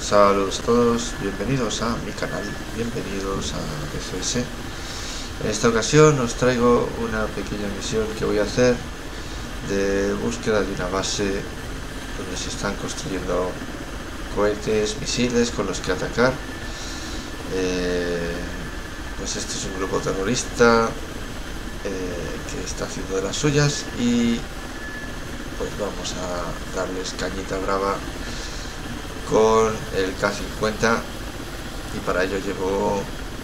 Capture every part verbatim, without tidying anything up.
Saludos a todos, bienvenidos a mi canal, bienvenidos a P C S. En esta ocasión os traigo una pequeña misión que voy a hacer de búsqueda de una base donde se están construyendo cohetes, misiles con los que atacar. Eh, pues este es un grupo terrorista eh, que está haciendo de las suyas y pues vamos a darles cañita brava con el K cincuenta, y para ello llevo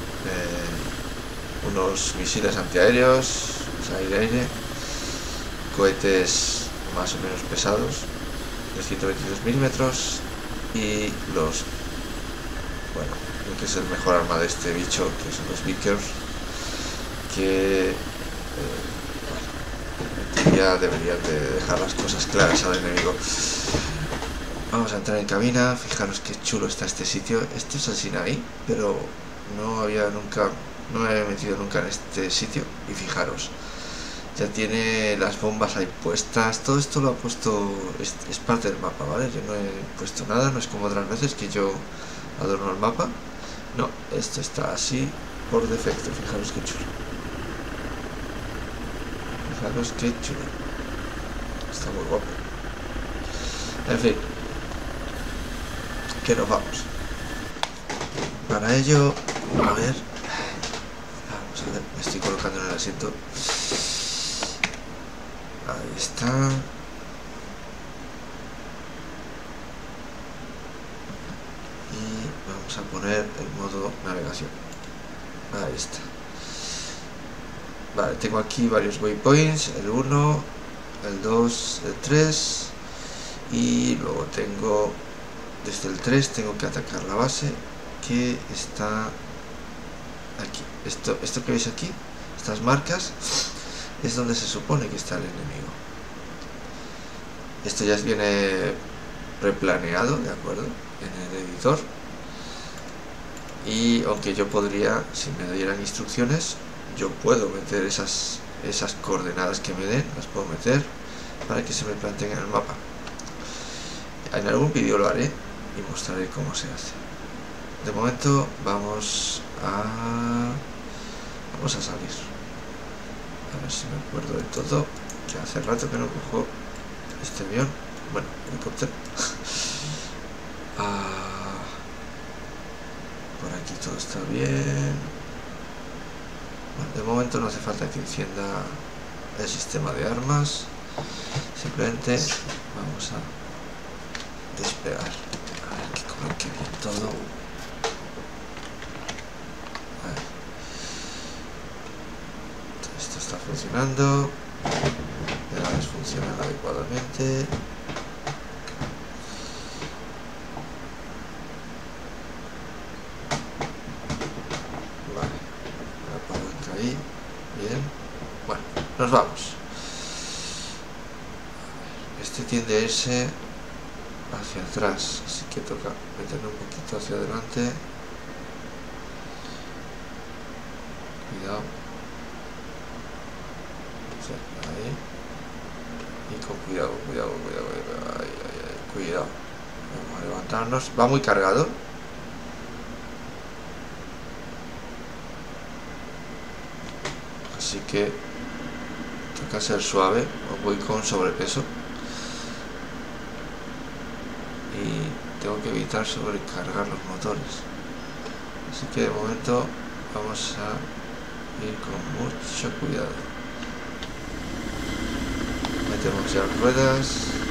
eh, unos misiles antiaéreos, o sea, aire-aire, cohetes más o menos pesados de ciento veintidós milímetros y los, bueno, lo que es el mejor arma de este bicho, que son los Vickers, que eh, bueno, ya deberían de dejar las cosas claras al enemigo. Vamos a entrar en cabina. Fijaros qué chulo está este sitio. Esto es el Sinaí, pero no había nunca, no me había metido nunca en este sitio. Y fijaros, ya tiene las bombas ahí puestas. Todo esto lo ha puesto, es, es parte del mapa, ¿vale? Yo no he puesto nada, no es como otras veces que yo adorno el mapa. No, esto está así por defecto. Fijaros qué chulo. Fijaros qué chulo. Está muy guapo. En fin, que nos vamos. Para ello, a ver, vamos a ver, me estoy colocando en el asiento. Ahí está. Y vamos a poner el modo navegación. Ahí está. Vale, tengo aquí varios waypoints, el uno, el dos, el tres, y luego tengo desde el tres tengo que atacar la base que está aquí. Esto, esto que veis aquí, estas marcas, es donde se supone que está el enemigo. Esto ya viene preplaneado, ¿de acuerdo? En el editor. Y aunque yo podría, si me dieran instrucciones, yo puedo meter esas, esas coordenadas que me den, las puedo meter para que se me planteen en el mapa. En algún vídeo lo haré y mostraré cómo se hace. De momento vamos a vamos a salir. A ver si me acuerdo de todo, que hace rato que no cojo este avión, bueno, helicóptero. ah, por aquí todo está bien. Bueno, de momento no hace falta que encienda el sistema de armas, simplemente vamos a despegar. A ver que coloque bien todo. Vale. Esto está funcionando. Las naves funcionan adecuadamente. Vale. La palanca ahí. Bien. Bueno, nos vamos. Este tiende a irse hacia atrás, así que toca meterlo un poquito hacia adelante. Cuidado. Sí, ahí. Y con cuidado, cuidado, cuidado, cuidado. Ahí, ahí, ahí. Cuidado. Vamos a levantarnos. Va muy cargado. Así que toca ser suave, o voy con sobrepeso. Y tengo que evitar sobrecargar los motores, así que de momento vamos a ir con mucho cuidado. Metemos ya ruedas.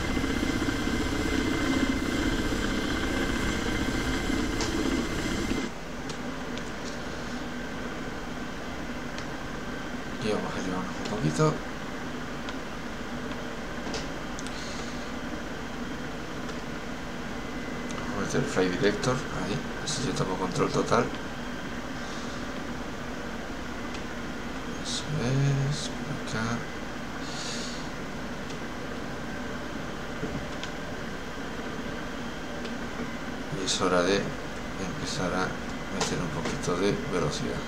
Y vamos a llevarnos un poquito. El Flight Director, ahí, así yo tomo control total. Eso es, por acá. Y es hora de empezar a meter un poquito de velocidad.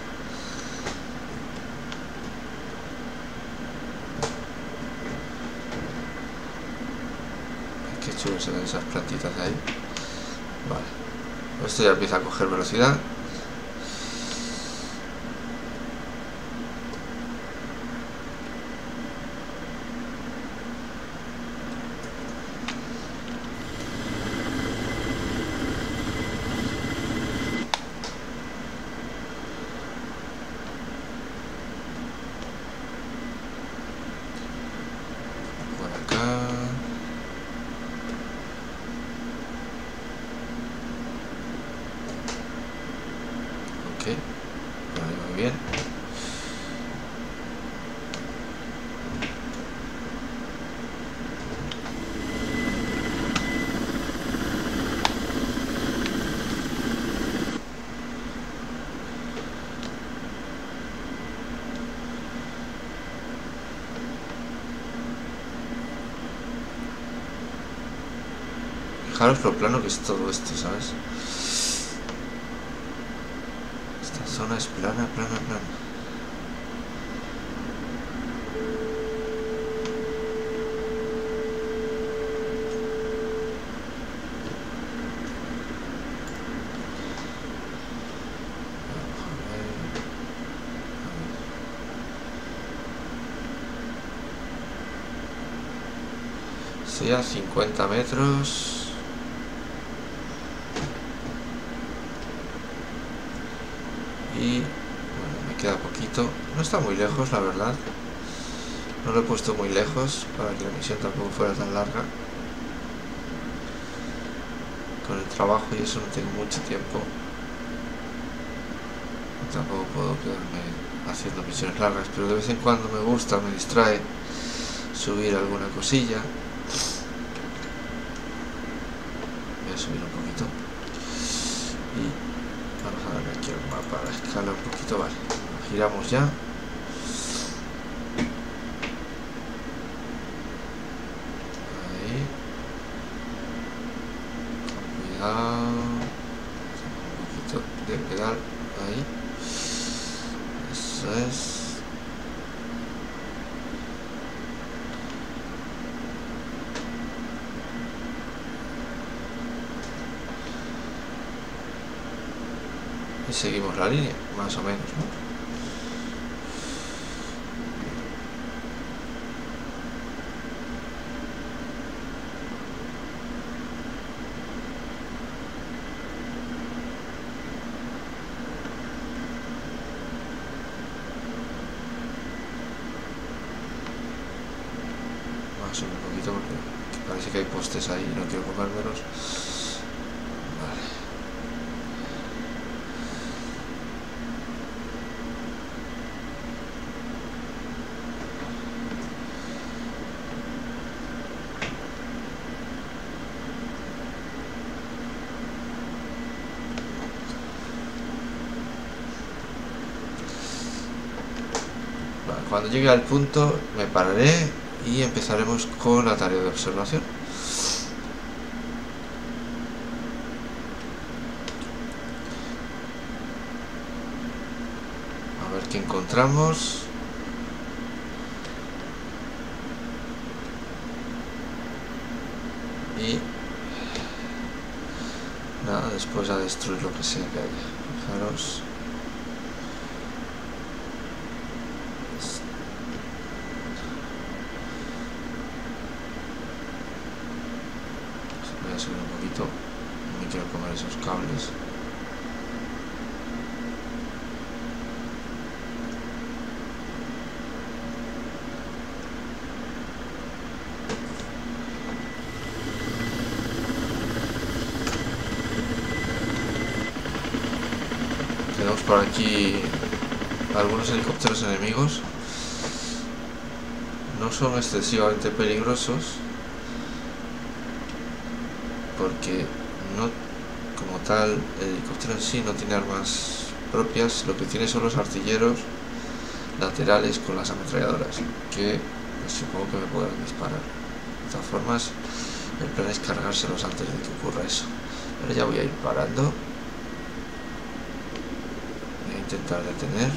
Qué chulo se ven esas plantitas de ahí. Vale. Esto ya empieza a coger velocidad. Muy bien. Fijaros lo plano que es todo esto, ¿sabes? Esta zona es plana, plana, plana. Sí, a cincuenta metros. Y bueno, me queda poquito. No está muy lejos, la verdad. No lo he puesto muy lejos para que la misión tampoco fuera tan larga. Con el trabajo y eso no tengo mucho tiempo. Tampoco puedo quedarme haciendo misiones largas, pero de vez en cuando me gusta, me distrae subir alguna cosilla. Voy a subir un poquito. Y vamos a darle aquí el mapa a la escala un poquito, vale. Lo giramos ya. Ahí. Con cuidado. Un poquito de pedal. Ahí. Eso es. Y seguimos la línea, más o menos, ¿no? Más o menos un poquito porque parece que hay postes ahí y no quiero comérmelos. Cuando llegue al punto me pararé y empezaremos con la tarea de observación. A ver qué encontramos. Y nada, después a destruir lo que sea que haya. Fijaros. Voy a subir un poquito. No me quiero comer esos cables. Tenemos por aquí algunos helicópteros enemigos. No son excesivamente peligrosos porque no, como tal, el helicóptero en sí no tiene armas propias. Lo que tiene son los artilleros laterales con las ametralladoras, que pues, supongo que me podrán disparar. De todas formas, el plan es cargárselos antes de que ocurra eso. Ahora ya voy a ir parando. Voy a intentar detener.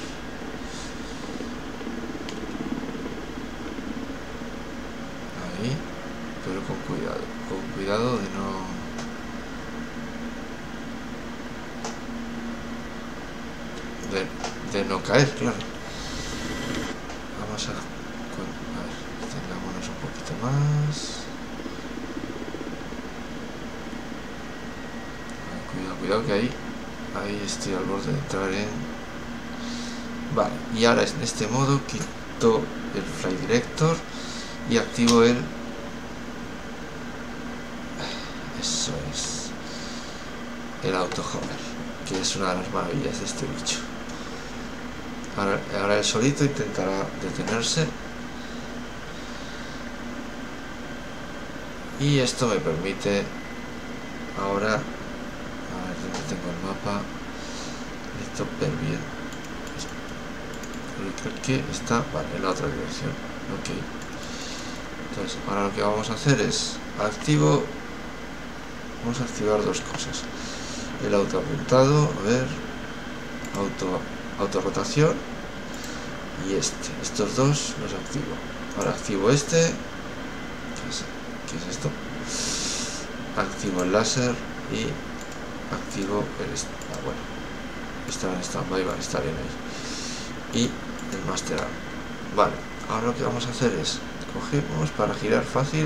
Ahí, pero con cuidado, con cuidado de no de, de no caer, claro. Vamos a, a ver, tengámonos un poquito más. Cuidado, cuidado que ahí, ahí estoy al borde de entrar en... Vale, y ahora en este modo quito el Fly Director y activo el... Eso es. El Auto Hover, que es una de las maravillas de este bicho. Ahora, ahora él solito intentará detenerse. Y esto me permite ahora... A ver dónde tengo el mapa. Esto ver bien. Creo que está... Vale, en la otra dirección. Ok. Entonces, ahora lo que vamos a hacer es... Activo... Vamos a activar dos cosas. El auto apuntado, a ver... Auto... Autorrotación. Y este. Estos dos los activo. Ahora activo este. ¿Qué es, ¿Qué es esto? Activo el láser y... Activo el... Ah, bueno. Está en stand-by, va a estar bien ahí. Y el Master Arm. Vale. Ahora lo que vamos a hacer es... Cogemos para girar fácil...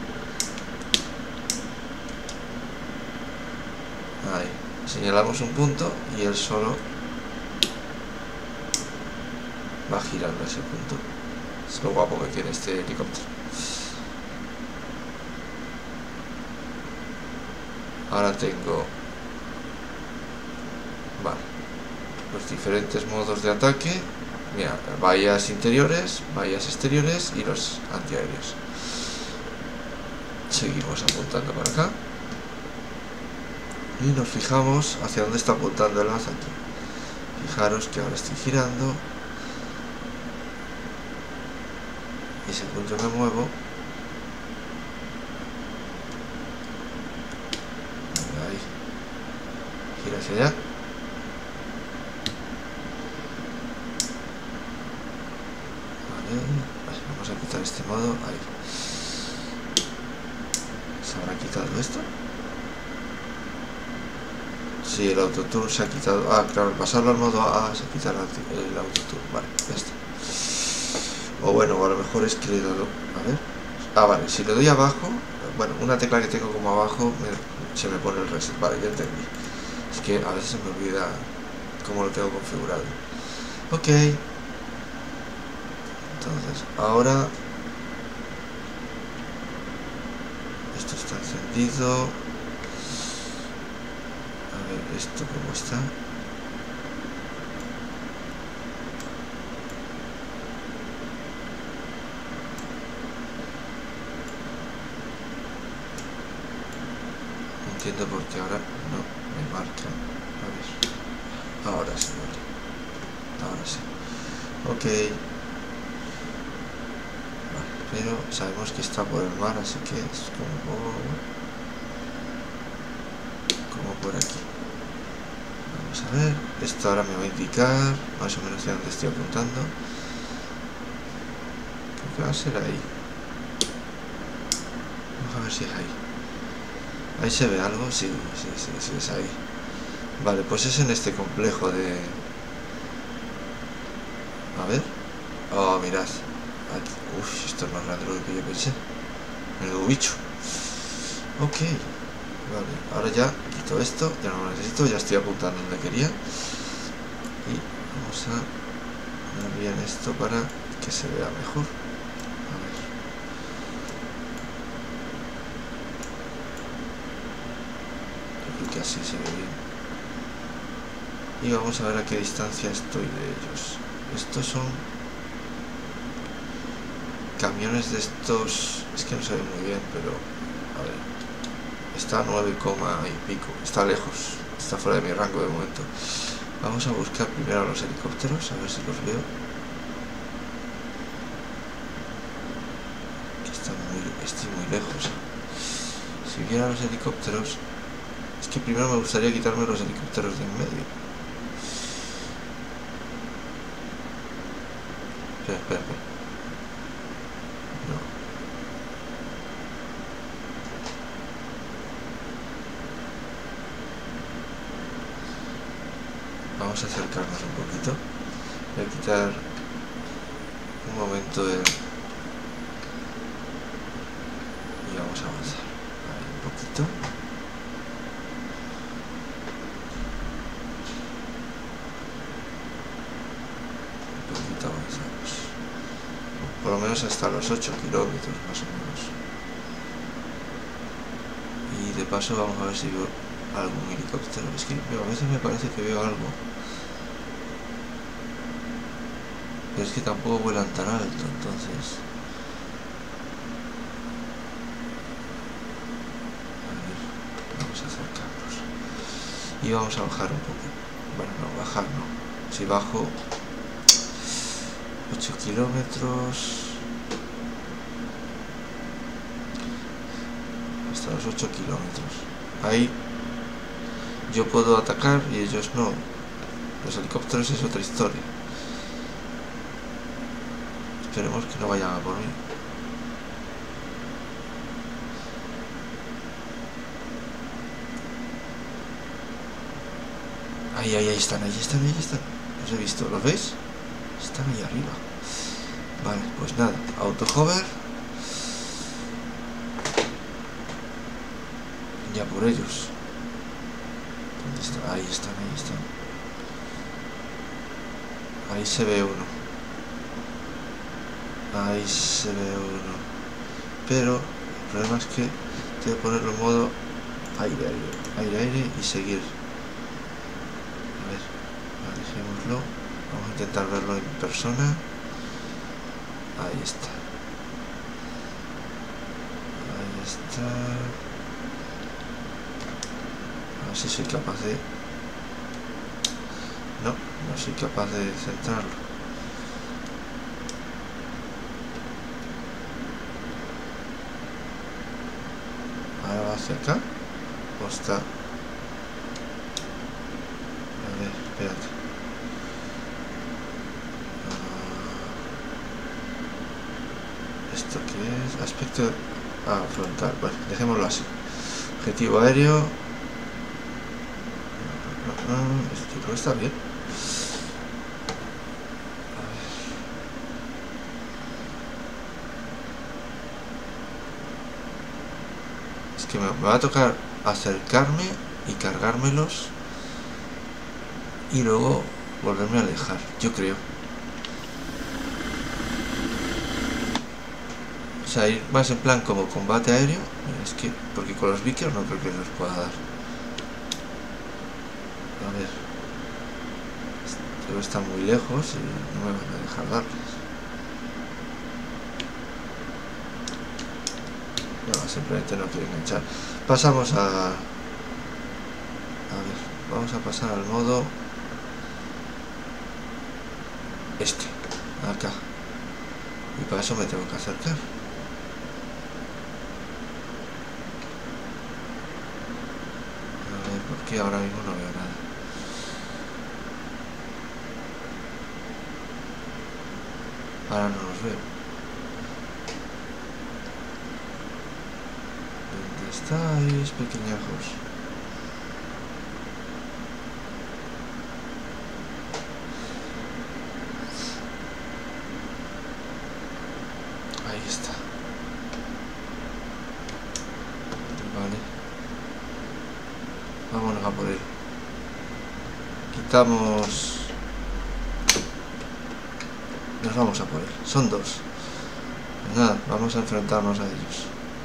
Ahí. Señalamos un punto y él solo va girando ese punto. Es lo guapo que tiene este helicóptero. Ahora tengo... Vale. Los diferentes modos de ataque. Mira, vallas interiores, vallas exteriores y los antiaéreos. Seguimos apuntando para acá. Y nos fijamos hacia dónde está apuntando el haz aquí. Fijaros que ahora estoy girando. Y según yo me muevo, ahí, gira hacia allá. Vale, vamos a quitar este modo. Ahí. ¿Se habrá quitado esto? Sí, el autotour se ha quitado. Ah, claro, al pasarlo al modo A se quita el autotour. Vale, ya está. O bueno, o a lo mejor es que le he dado... A ver... Ah, vale, si le doy abajo... Bueno, una tecla que tengo como abajo me, se me pone el reset. Vale, ya entendí. Es que a veces se me olvida cómo lo tengo configurado. Ok. Entonces, ahora... Esto está encendido. A ver, esto cómo está. Entiendo por qué ahora no me marca. A ver. Ahora sí, vale. Ahora sí. Ok. Vale, pero sabemos que está por el mar, así que es como... Como por aquí. Vamos a ver. Esto ahora me va a indicar más o menos hacia dónde estoy apuntando. Creo que va a ser ahí. Vamos a ver si es ahí. Ahí se ve algo, sí, sí, sí, sí, es ahí. Vale, pues es en este complejo de... A ver. Oh, mirad. Aquí. Uf, esto es más grande de lo que yo pensé. Menudo bicho. Ok. Vale, ahora ya quito esto, ya no lo necesito, ya estoy apuntando donde quería. Y vamos a dar bien esto para que se vea mejor. A ver. Que así se ve bien. Y vamos a ver a qué distancia estoy de ellos. Estos son camiones de estos, es que no se ve muy bien, pero a ver, está a nueve coma y pico, está lejos, está fuera de mi rango de momento. Vamos a buscar primero a los helicópteros, a ver si los veo. Que están muy, estoy muy lejos. Si viera los helicópteros, es que primero me gustaría quitarme los helicópteros de en medio. Espera, espera, espera. No. vamos a acercarnos un poquito. Voy a quitar un momento el... y vamos a avanzar. Ahí, un poquito. Un poquito avanzamos. Por lo menos hasta los ocho kilómetros más o menos. Y de paso vamos a ver si veo algún helicóptero. Es que a veces me parece que veo algo, pero es que tampoco vuelan tan alto, entonces a ver, vamos a acercarnos y vamos a bajar un poco. Bueno, no, bajar no, si bajo ocho kilómetros hasta los ocho kilómetros, ahí yo puedo atacar y ellos no. Los helicópteros es otra historia. Esperemos que no vayan a por mí. Ahí, ahí, ahí están, ahí están, ahí están. Los he visto, ¿los veis? Están ahí arriba. Vale, pues nada, auto hover. Ya por ellos. ¿Dónde está? Ahí están, ahí están. Ahí se ve uno. Ahí se ve uno. Pero el problema es que tengo que ponerlo en modo aire, aire, aire, aire y seguir. A ver, dejémoslo. Vamos a intentar verlo en persona. Ahí está. Ahí está. A ver si soy capaz de... No, no soy capaz de centrarlo. Ahora va hacia acá. ¿O está? A ver, espérate. Uh, ¿Esto qué es? Aspecto... Ah, frontal. Bueno, dejémoslo así. Objetivo aéreo. Uh, uh, esto creo que está bien. Que me va a tocar acercarme y cargármelos y luego volverme a alejar, yo creo. O sea, ir más en plan como combate aéreo. Es que, porque con los Vickers no creo que los pueda dar. A ver, estos están muy lejos y no me van a dejar darles. No, simplemente no quiero enganchar. Pasamos a... A ver, vamos a pasar al modo... Este, acá. Y para eso me tengo que acercar. A ver, porque ahora mismo no veo nada. Ahora no los veo. Estáis pequeñajos. Ahí está. Vale. Vámonos a por él. Quitamos... Nos vamos a por él. Son dos. Pues nada, vamos a enfrentarnos a ellos.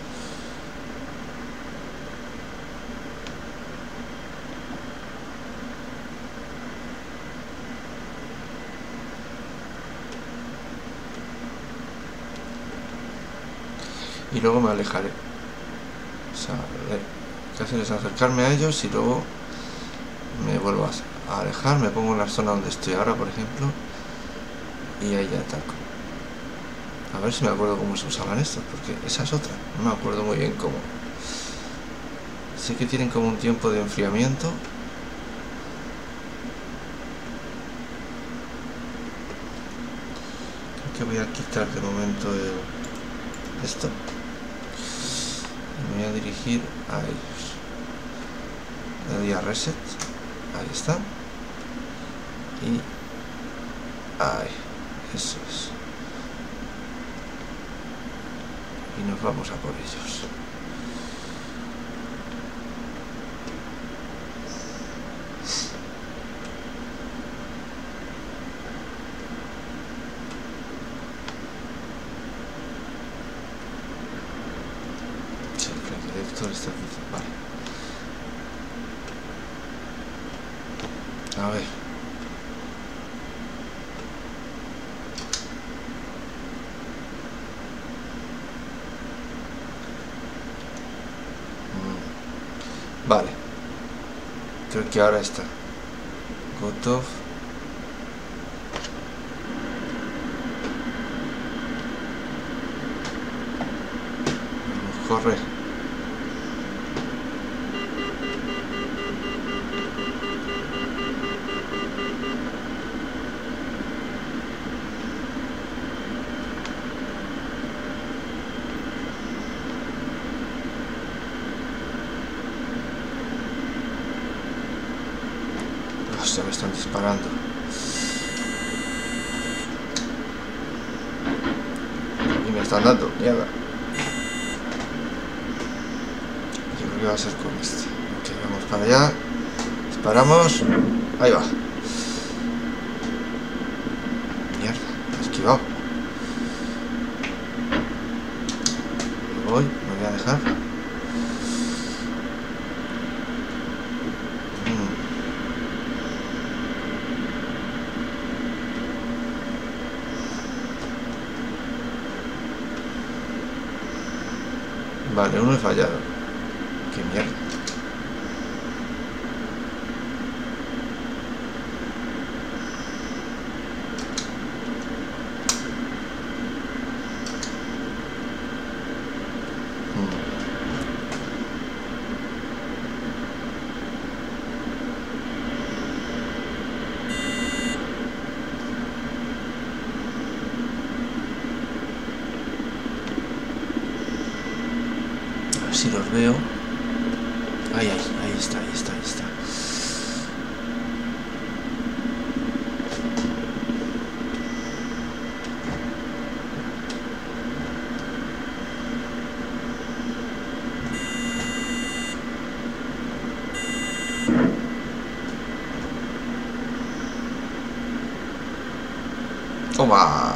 Y luego me alejaré. O sea, lo que hacen es acercarme a ellos y luego me vuelvo a alejar, me pongo en la zona donde estoy ahora, por ejemplo, y ahí ya ataco. A ver si me acuerdo cómo se usaban estos, porque esa es otra, no me acuerdo muy bien cómo. Sé que tienen como un tiempo de enfriamiento. Creo que voy a quitar de momento el... esto. Me voy a dirigir a ellos. Le doy a reset. Ahí está. Y... Ahí, eso es. Y nos vamos a por ellos. Sí, el flanco director está aquí. Vale. A ver. Vale, creo que ahora está Gotov. Vamos, corre. Ya me están disparando. Y me están dando, mierda. Yo creo que va a ser con este. Ok, vamos para allá. Disparamos. Ahí va. Mierda, me he esquivado. Me voy, me voy a dejar. Vale, uno he fallado. Qué mierda. Si los veo. Ahí, ahí, ahí está, ahí está, ahí está. Toma.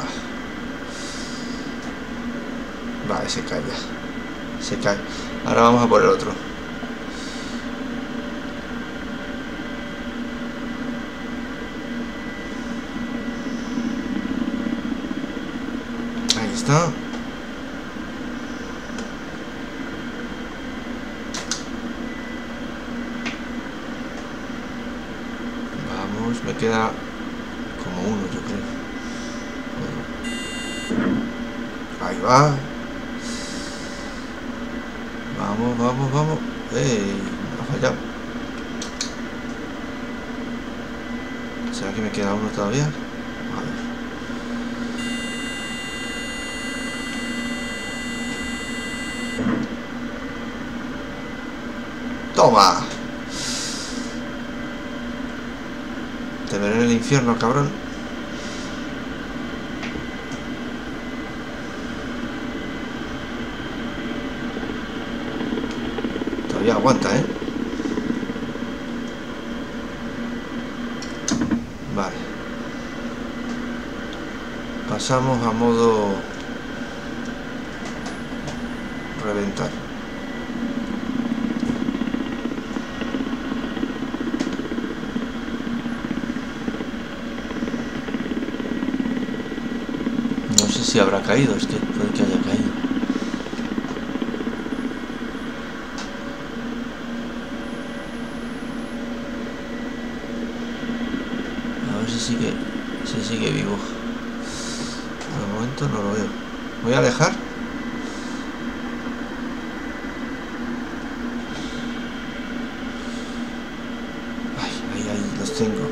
Vale, se cae ya. Se cae. Ahora vamos a por el otro. Ahí está. Vamos, me queda como uno, yo creo. Ahí va. Vamos, vamos, vamos. ¡Ey! Me ha fallado. ¿Será que me queda uno todavía? A ver. ¡Toma! Te veré en el infierno, cabrón. Todavía aguanta, ¿eh? Vale. Pasamos a modo reventar. No sé si habrá caído, es que puede que haya caído. Sigue, si sigue vivo. De momento no lo veo. Voy a alejar. Ay, ahí, ahí los tengo.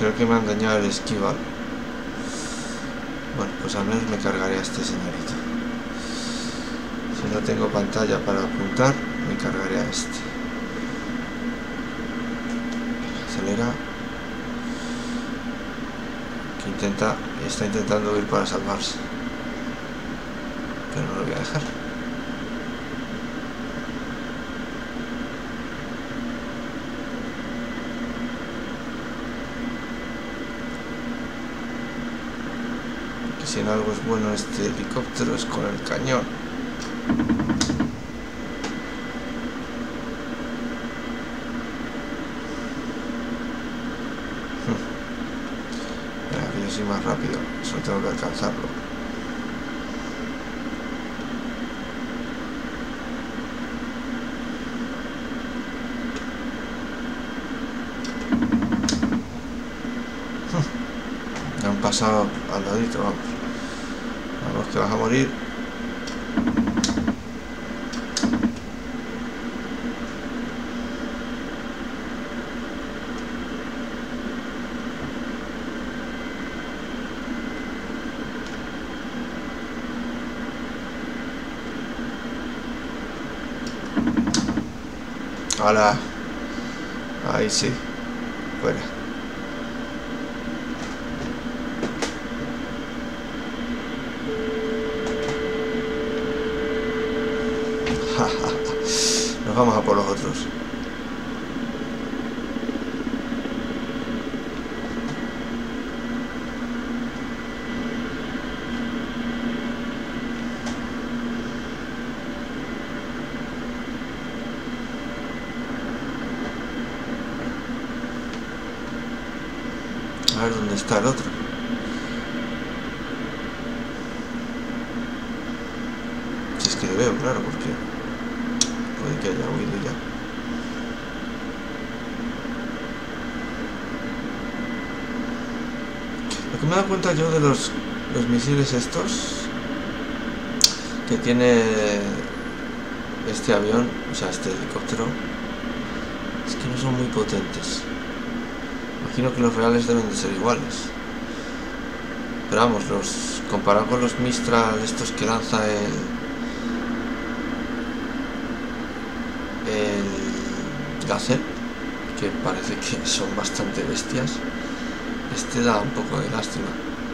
creo que me han dañado el esquival. Bueno, pues al menos me cargaré a este señorito. Si no tengo pantalla para apuntar, me cargaré a este. Acelera. Que intenta, está intentando huir para salvarse. Pero no lo voy a dejar. Que si en algo es bueno este helicóptero es con el cañón. Mira, yo soy más rápido, solo tengo que alcanzarlo. Me han pasado al ladito, vamos. Vamos que vas a morir. ¡Hala! Ahí sí. Fuera. Nos vamos a por los otros. A ver dónde está el otro. Si es que le veo, claro, porque puede que haya huido ya. Lo que me he dado cuenta yo de los, los misiles estos que tiene este avión, o sea, este helicóptero, es que no son muy potentes. Imagino que los reales deben de ser iguales. Pero vamos, los comparado con los Mistral estos que lanza el el Gazelle, que parece que son bastante bestias, este da un poco de lástima.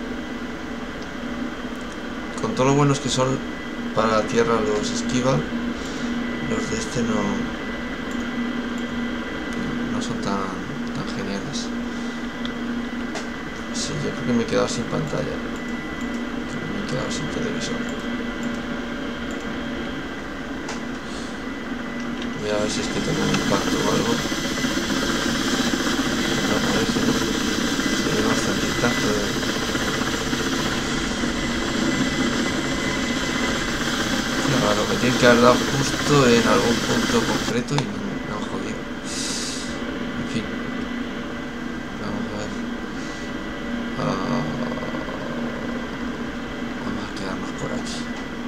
Con todo lo buenos que son para la tierra los Esquival, los de este no no son tan, tan geniales. Sí, yo creo que me he quedado sin pantalla. Creo que me he quedado sin televisor. Voy a ver si es que tengo un impacto o algo. No parece, ¿no? Se ve bastante intacto. Claro, me tiene que haber dado justo en algún punto concreto y no me han jodido. En fin. Vamos a ver. Uh, vamos a quedarnos por aquí.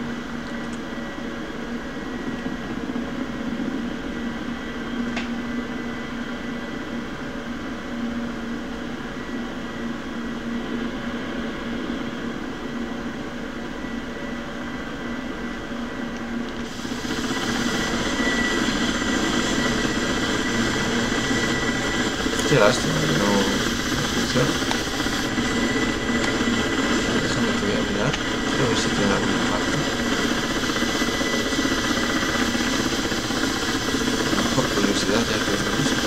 Qué lástima que no, no funciona. Déjame que voy a mirar. Quiero ver si tiene algún impacto. Por curiosidad, ya que es lo mismo.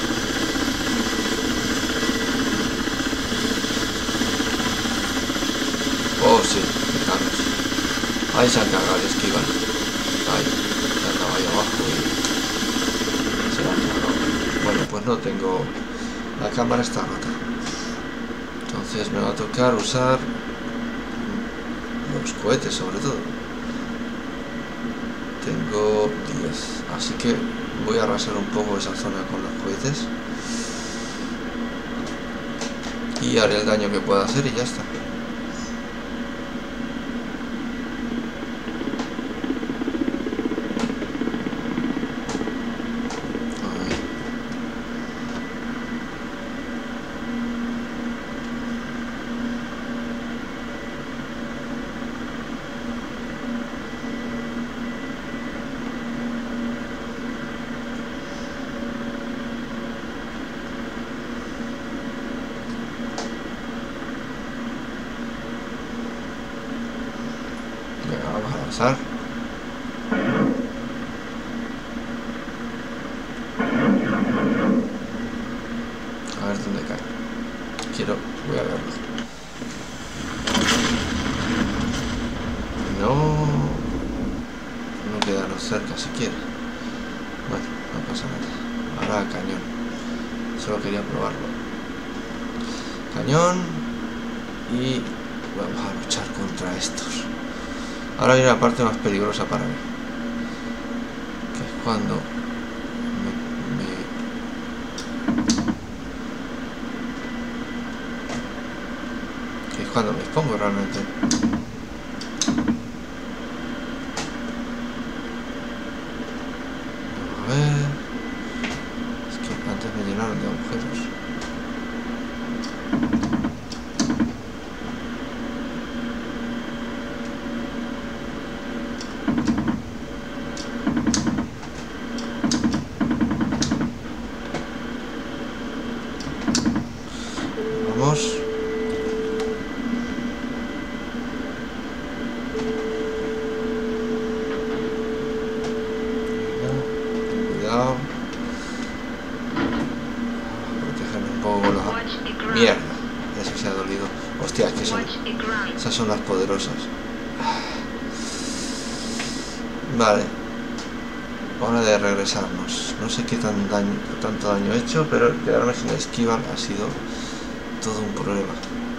Oh, sí, fijaros. Ahí se han cargado el Esquival. Ahí, se han dado ahí abajo y se lo han cargado. Bueno, pues no tengo... La cámara está rota. Entonces me va a tocar usar los cohetes sobre todo. Tengo diez. Así que voy a arrasar un poco esa zona con los cohetes. Y haré el daño que pueda hacer y ya está. pasar. A ver dónde cae. Quiero, voy a verlo. No, no quedaron cerca siquiera. Bueno, no pasa nada. Ahora cañón. Solo quería probarlo. Cañón. Y vamos a luchar contra estos. Ahora viene la parte más peligrosa para mí, que es cuando me, me... que es cuando me expongo realmente. A ver, es que antes me llenaron de agujeros. Cuidado. Protegerme un poco con la... Mierda, eso se ha dolido. Hostia, es que son... esas son las poderosas. Vale. Hora de regresarnos. No sé qué tan daño, tanto daño he hecho, pero quedarme sin esquivar ha sido todo un problema.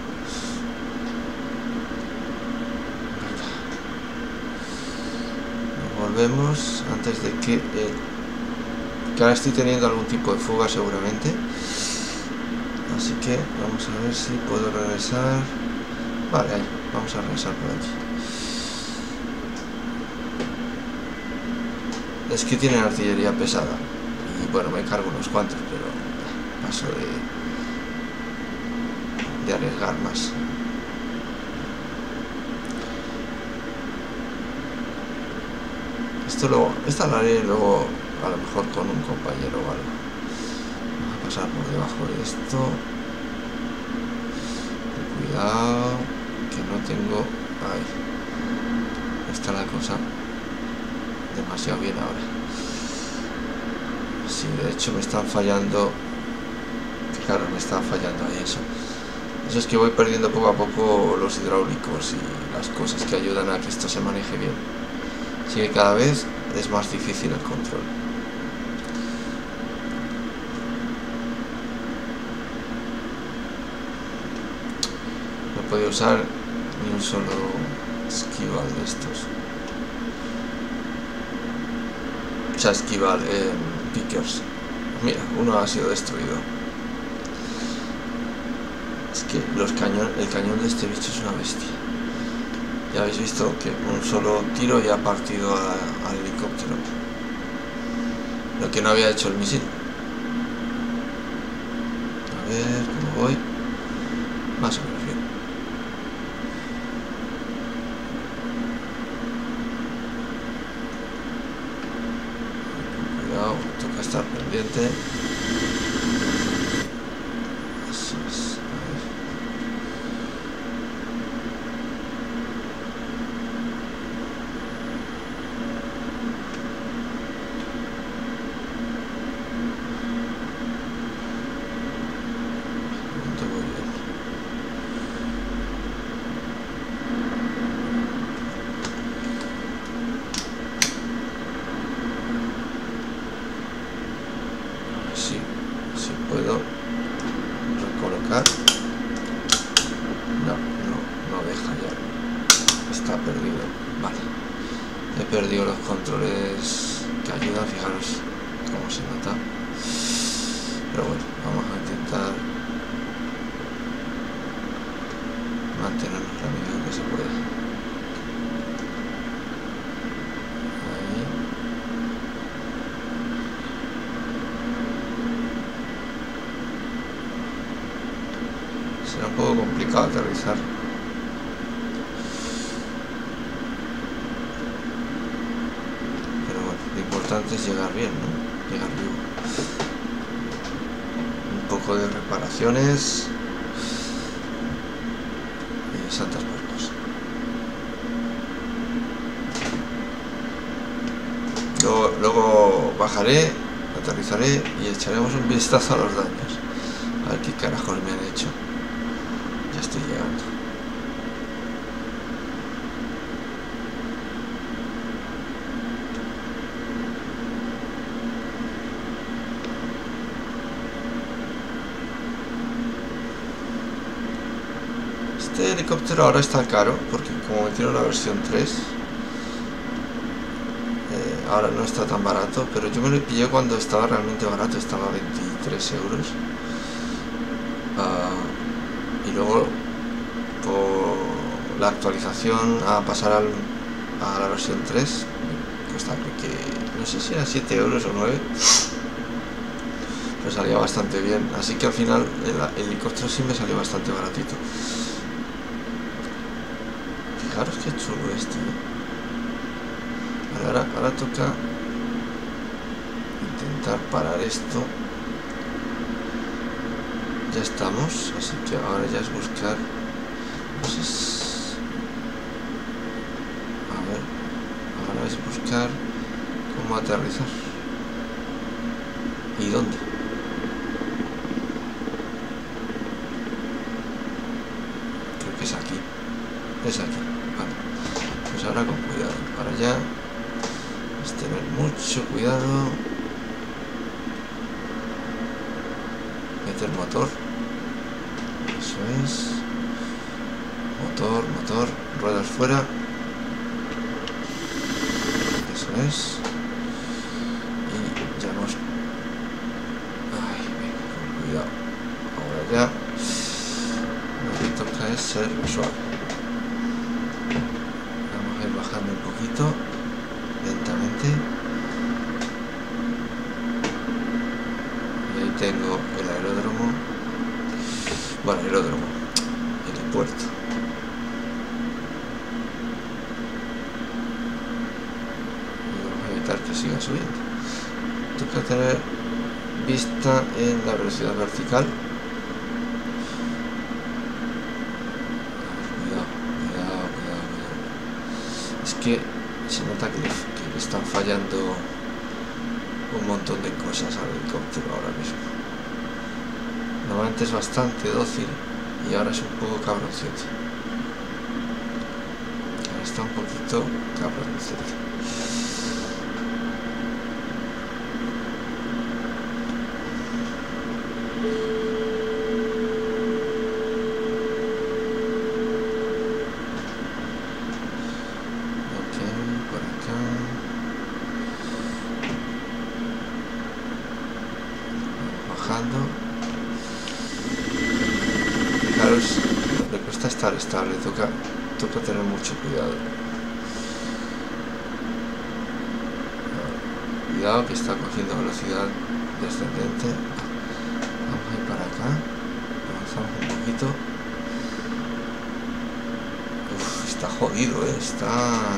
Nos volvemos antes de que... Eh, que ahora estoy teniendo algún tipo de fuga seguramente. Así que vamos a ver si puedo regresar. Vale, ahí. Vamos a regresar por aquí. Es que tienen artillería pesada. Y bueno, me cargo unos cuantos, pero paso de, de arriesgar más. Esto luego, esta la haré luego a lo mejor con un compañero o algo. Vamos a pasar por debajo de esto. Cuidado, que no tengo... Ahí. Está la cosa demasiado bien ahora. Sí, de hecho me están fallando. Fijaros, me están fallando ahí eso. Eso es que voy perdiendo poco a poco los hidráulicos y las cosas que ayudan a que esto se maneje bien. Así que cada vez es más difícil el control. No he podido usar ni un solo esquival de estos. O sea, esquival, eh, pickers. Mira, uno ha sido destruido. Es que los cañón, el cañón de este bicho es una bestia. Ya habéis visto que un solo tiro ya ha partido a, al helicóptero. Lo que no había hecho el misil. A ver cómo voy. Más o menos bien. Cuidado, toca estar pendiente. Eso es. Sí, sí puedo recolocar. No, no, no deja ya. Está perdido. Vale. He perdido los controles que ayudan, fijaros cómo se nota. Pero bueno, vamos a intentar mantenernos la medida que se pueda. Será un poco complicado aterrizar. Pero bueno, lo importante es llegar bien, ¿no? Llegar vivo. Un poco de reparaciones. Y santas puercos. luego bajaré, aterrizaré y echaremos un vistazo a los daños. A ver qué carajos me han hecho. Ya estoy llegando. Este helicóptero ahora está caro porque como metieron la versión tres, eh, ahora no está tan barato, pero yo me lo pillé cuando estaba realmente barato, estaba a veintitrés euros. Uh, y luego por la actualización a pasar al, a la versión tres cuesta, creo que no sé si era siete euros o nueve, pero salía bastante bien, así que al final el, el helicóptero sí me salió bastante baratito. Fijaros qué chulo este, ¿eh? ahora, ahora toca intentar parar esto. Ya estamos, así que ahora ya es buscar, no sé si... a ver, ahora es buscar cómo aterrizar y dónde. Creo que es aquí, es aquí, vale. Pues ahora con cuidado, para allá es tener mucho cuidado, meter motor. Eso es. Motor, motor, ruedas fuera. Eso es. Y ya hemos... Ay, venga, con cuidado. Ahora ya. Lo que toca es ser suave. Vamos a ir bajando un poquito. Lentamente. Y ahí tengo el aeródromo. Bueno, aeródromo, helipuerto. Y vamos a evitar que siga subiendo. Toca tener vista en la velocidad vertical. Cuidado, cuidado, cuidado, cuidado. Es que se nota que le, que le están fallando un montón de cosas al helicóptero ahora mismo. Normalmente es bastante dócil y ahora es un poco cabroncito. Ahora está un poquito cabroncito. Ok, por acá. Bajando. Fijaros, le cuesta estar estable, toca, toca tener mucho cuidado. Cuidado que está cogiendo velocidad descendente. Vamos a ir para acá, avanzamos un poquito. Uf, está jodido, ¿eh? está,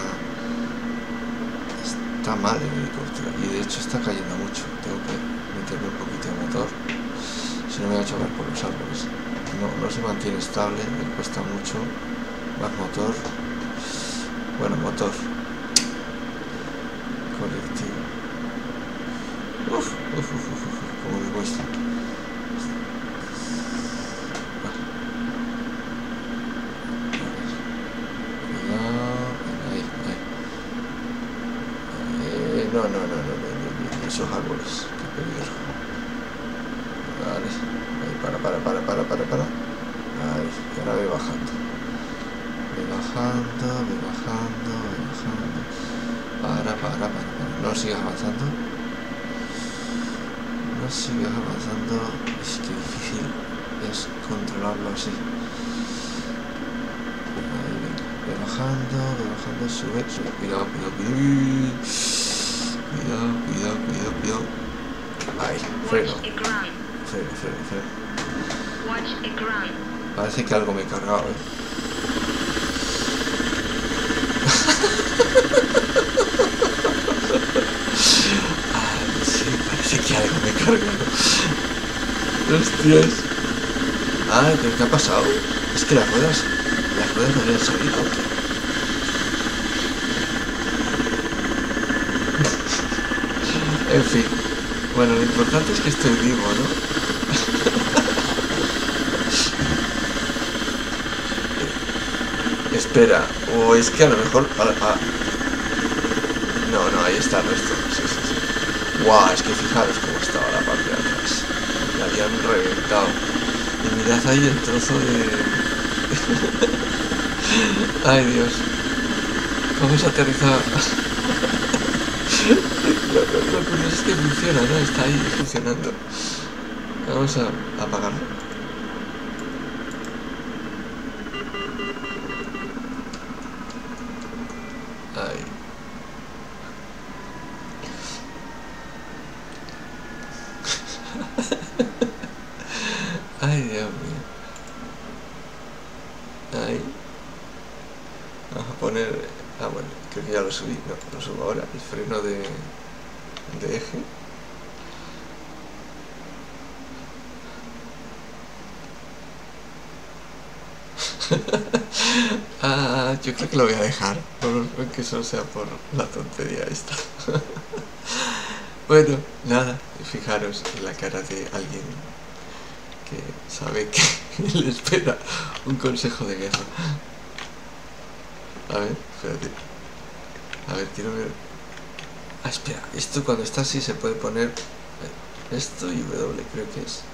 está mal el helicóptero y de hecho está cayendo mucho. Tengo que meterle un poquito de motor, si no me voy a chocar por los árboles. No, no se mantiene estable, me cuesta mucho. Más motor. Bueno, motor colectivo. Uf, uf, uf, uf, uf, como me cuesta. Cuidado, ahí, ahí. Eh, no, no, no, no, no, no, no, esos árboles, qué peligro. Vale, ahí, para, para, para, para, para, para. Ahí, y ahora voy bajando. Voy bajando, voy bajando, voy bajando. Para, para, para, para. No sigas avanzando. No sigas avanzando. Es que difícil es controlarlo así. Ahí, venga. Voy bajando, voy bajando, sube, sube. Cuidado, cuidado, cuidado. Cuidado, cuidado, cuidado, cuidado. Ahí, freno. Freno, freno, freno. Parece que algo me he cargado, ¿eh? Ah, sí, parece que algo me he cargado. Hostias. Ah, ¿pero qué ha pasado? Es que las ruedas, las ruedas no habían salido, ¿o qué? En fin. Bueno, lo importante es que estoy vivo, ¿no? Espera, o es que a lo mejor... A, a... No, no, ahí está el resto. Sí, sí, sí. Guau, es que fijaros cómo estaba la parte de atrás. La habían reventado. Y mirad ahí el trozo de... Ay, Dios. Vamos a aterrizar. Lo, lo, lo curioso es que funciona, ¿no? Está ahí funcionando. Vamos a apagarlo. Ahí. Ay, Dios mío. Ahí. Vamos a poner... Ah, bueno, creo que ya lo subí. No, lo subo ahora. El freno de, de eje. Ah, yo creo que lo voy a dejar, aunque solo sea por la tontería esta. Bueno, nada, fijaros en la cara de alguien que sabe que le espera un consejo de guerra. A ver, espérate. A ver, quiero ver... Ah, espera, esto cuando está así se puede poner... Esto y W creo que es...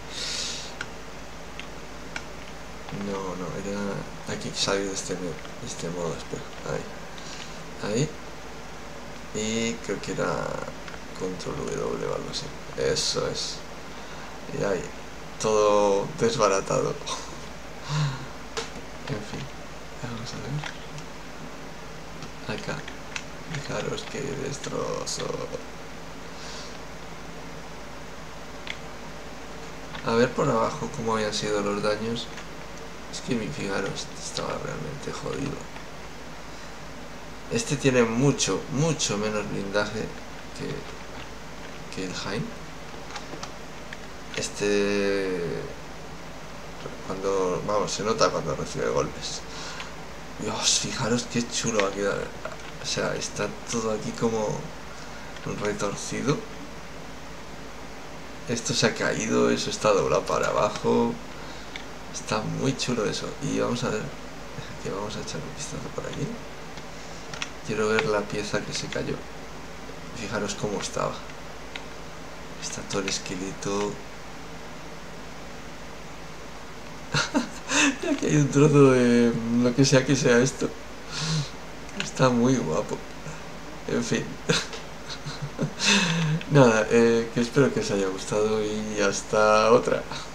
No, no, era... Aquí salir de este, de este modo, espera, ahí. Ahí. Y creo que era... Control W o algo así. Eso es. Y ahí. Todo desbaratado. En fin. Vamos a ver. Acá. Fijaros qué destrozo. A ver por abajo cómo habían sido los daños. Es que fijaros, estaba realmente jodido. Este tiene mucho, mucho menos blindaje que, que el Jaime. Este... Cuando... Vamos, se nota cuando recibe golpes. Dios, fijaros qué chulo va a quedar. O sea, está todo aquí como retorcido. Esto se ha caído, eso está doblado para abajo. Está muy chulo eso. Y vamos a ver, que vamos a echar un vistazo por aquí. Quiero ver la pieza que se cayó. Fijaros cómo estaba. Está todo el esqueleto. Y aquí hay un trozo de lo que sea que sea esto. Está muy guapo. En fin. Nada, eh, que espero que os haya gustado y hasta otra.